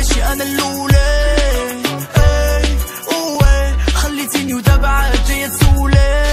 ماشي انا الاولى. اي اوه خليتيني ودابا عاد جاية تسولي.